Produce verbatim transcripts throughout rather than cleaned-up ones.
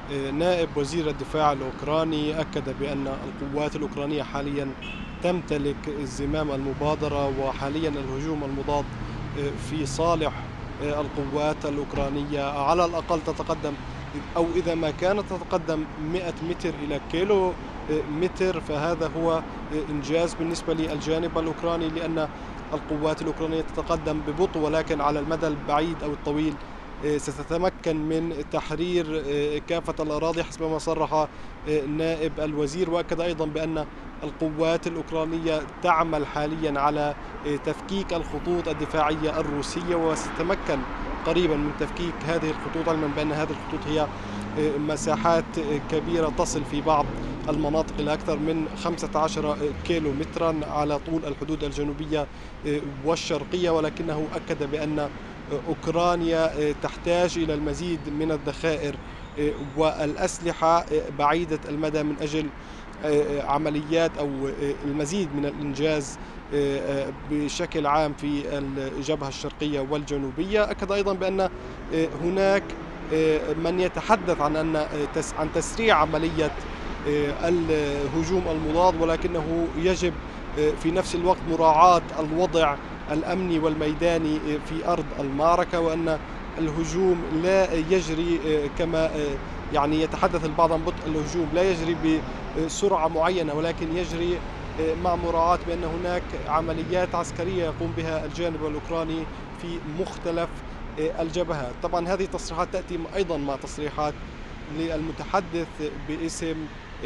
نائب وزير الدفاع الأوكراني أكد بأن القوات الأوكرانية حاليا تمتلك زمام المبادرة، وحاليا الهجوم المضاد في صالح القوات الأوكرانية على الأقل تتقدم، أو إذا ما كانت تتقدم مئة متر إلى كيلو متر، فهذا هو إنجاز بالنسبة للجانب الأوكراني، لأن القوات الأوكرانية تتقدم ببطء، ولكن على المدى البعيد أو الطويل ستتمكن من تحرير كافة الأراضي حسب ما صرح نائب الوزير. وأكد أيضا بأن القوات الأوكرانية تعمل حاليا على تفكيك الخطوط الدفاعية الروسية، وستتمكن قريبا من تفكيك هذه الخطوط، علما بأن هذه الخطوط هي مساحات كبيرة تصل في بعض المناطق إلى أكثر من خمسة عشر كيلو مترا على طول الحدود الجنوبية والشرقية. ولكنه أكد بأن أوكرانيا تحتاج إلى المزيد من الذخائر والأسلحة بعيدة المدى من أجل عمليات أو المزيد من الإنجاز بشكل عام في الجبهة الشرقية والجنوبية. أكد أيضا بأن هناك من يتحدث عن أن عن تسريع عملية الهجوم المضاد، ولكنه يجب في نفس الوقت مراعاة الوضع الأمني والميداني في أرض المعركة، وأن الهجوم لا يجري كما يعني يتحدث البعض عن بطء الهجوم، لا يجري بسرعة معينة، ولكن يجري مع مراعاة بأن هناك عمليات عسكرية يقوم بها الجانب الأوكراني في مختلف الجبهات. طبعا هذه التصريحات تأتي أيضا مع تصريحات للمتحدث باسم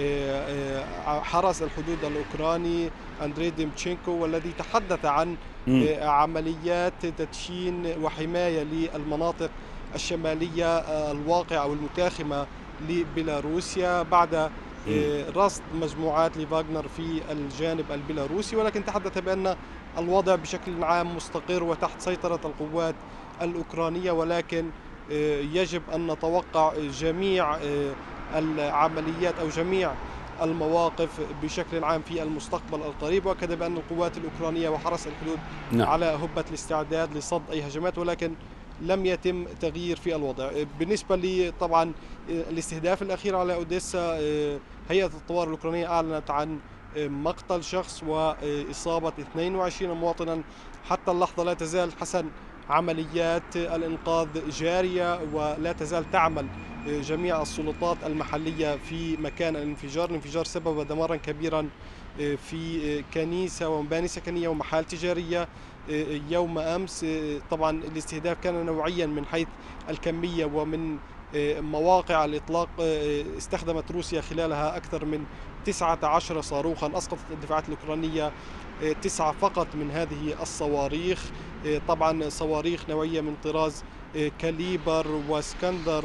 حرس الحدود الأوكراني أندري ديمتشينكو، والذي تحدث عن عمليات تدشين وحماية للمناطق الشمالية الواقعة أو المتاخمة لبيلاروسيا بعد رصد مجموعات لفاغنر في الجانب البيلاروسي. ولكن تحدث بأن الوضع بشكل عام مستقر وتحت سيطرة القوات الأوكرانية، ولكن يجب أن نتوقع جميع العمليات أو جميع المواقف بشكل عام في المستقبل القريب. وأكد بأن القوات الأوكرانية وحرس الحدود نعم. على هبة الاستعداد لصد أي هجمات، ولكن لم يتم تغيير في الوضع. بالنسبة لي طبعا الاستهداف الأخير على أوديسا، هيئة الطوارئ الأوكرانية أعلنت عن مقتل شخص وإصابة اثنين وعشرين مواطنا. حتى اللحظة لا تزال حسن عمليات الإنقاذ جارية، ولا تزال تعمل جميع السلطات المحلية في مكان الانفجار. الانفجار سبب دمارا كبيرا في كنيسة ومباني سكنية ومحال تجارية يوم أمس. طبعا الاستهداف كان نوعيا من حيث الكمية، ومن مواقع الإطلاق استخدمت روسيا خلالها أكثر من تسعة عشر صاروخا. أسقطت الدفاعات الأوكرانية تسعة فقط من هذه الصواريخ، طبعا صواريخ نوعية من طراز كاليبر واسكندر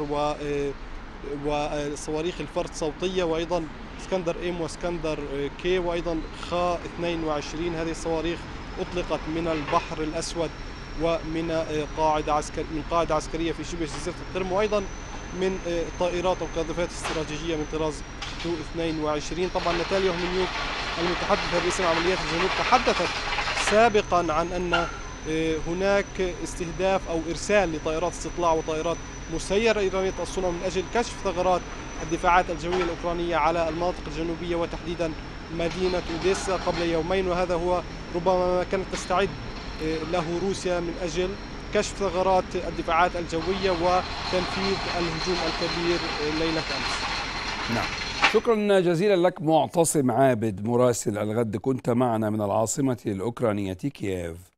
وصواريخ الفرد صوتية، وأيضا اسكندر ام واسكندر كي، وأيضا خا اثنين وعشرين. هذه الصواريخ أطلقت من البحر الأسود ومن قاعدة عسكر من قاعدة عسكرية في شبه جزيرة القرم، وأيضا من طائرات وقاذفات استراتيجية من طراز تو اثنين وعشرين. طبعا ناتاليا هومنيوك المتحدثة باسم عمليات الجنوب تحدثت سابقا عن أن هناك استهداف أو إرسال لطائرات استطلاع وطائرات مسيرة إيرانية الصنع من أجل كشف ثغرات الدفاعات الجوية الأوكرانية على المناطق الجنوبية وتحديدا مدينة أوديسا قبل يومين، وهذا هو ربما ما كانت تستعد له روسيا من أجل كشف ثغرات الدفاعات الجوية وتنفيذ الهجوم الكبير ليلة أمس. نعم، شكرا جزيلا لك معتصم عابد مراسل الغد، كنت معنا من العاصمة الأوكرانية كييف.